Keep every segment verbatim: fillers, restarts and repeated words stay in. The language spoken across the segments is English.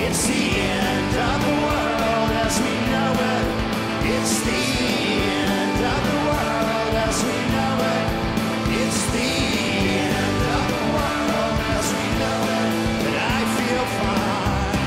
It's the end of the world as we know it. It's the end of the world as we know it. It's the end of the world as we know it. And I feel fine.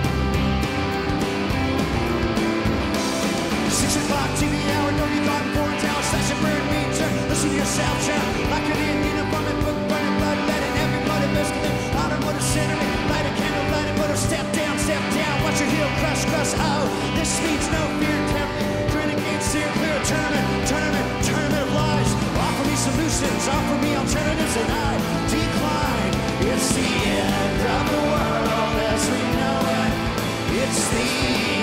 Six o'clock T V hour, no you thought four town, slash and burn me, turn, listen to yourself, child. Like an Indian from it, book, burning blood, letting every bloody biscuit. Automotive center, light a candle, light it, but step down, step down, watch your heel crush, crush. Oh, this means no fear, temper, turn against steer clear, tournament, tournament, tournament of lies. Offer me solutions, offer me alternatives, and I decline. It's the end of the world as we know it. It's the